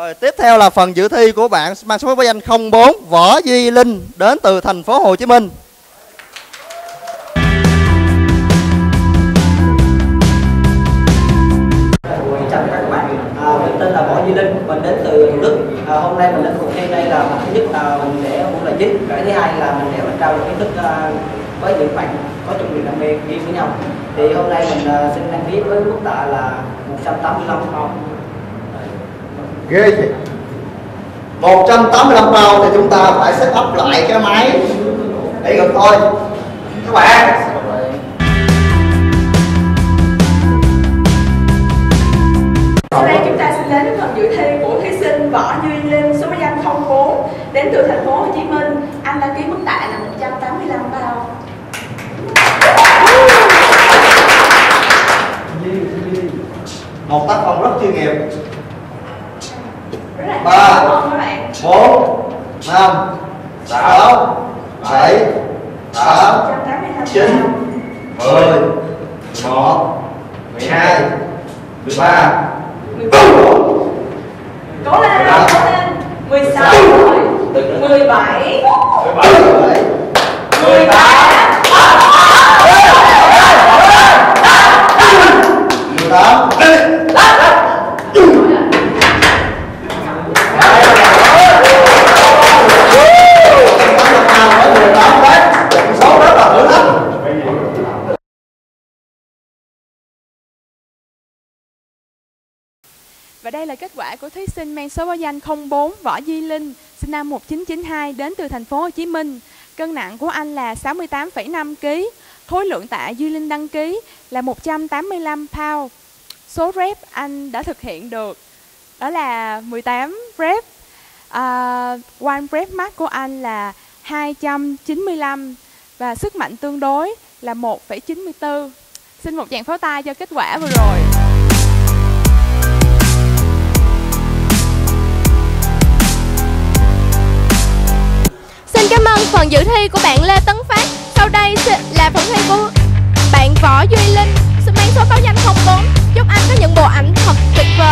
Rồi tiếp theo là phần dự thi của bạn mang số báo danh 04 Võ Duy Linh đến từ thành phố Hồ Chí Minh. Chào các bạn, mình tên là Võ Duy Linh, mình đến từ Thủ Đức. Hôm nay mình đến cuộc thi đây là mặt thứ nhất là mình để môn là chính, cái thứ hai là mình để mình trao đổi kiến thức với những bạn có chung niềm đam mê riêng với nhau. Thì hôm nay mình xin đăng ký với mức tạ là 185 pound. Ghê vậy. 185 pound thì chúng ta phải set up lại cái máy để ngược thôi các bạn. Sau đây chúng ta sẽ đến phần dự thi của thí sinh Võ Duy Linh, số báo danh 04 đến từ thành phố Hồ Chí Minh. Anh đăng ký mức tạ là 185 pound. Một tác phong rất chuyên nghiệp. Rất là 3 các bạn. 4 5 6 7 8 9 10 11 12 13 14. Cố lên, cố lên. 16 rồi. 17 18 Và đây là kết quả của thí sinh mang số báo danh 04 Võ Duy Linh, sinh năm 1992 đến từ thành phố Hồ Chí Minh. Cân nặng của anh là 68,5 kg. Khối lượng tạ Duy Linh đăng ký là 185 pound. Số rep anh đã thực hiện được đó là 18 rep. One rep max của anh là 295 và sức mạnh tương đối là 1,94. Xin một tràng pháo tay cho kết quả vừa rồi. Xin cảm ơn phần dự thi của bạn Lê Tấn Phát. Sau đây là phần thi của bạn Võ Duy Linh, mang số báo danh 04. Chúc anh có những bộ ảnh thật tuyệt vời.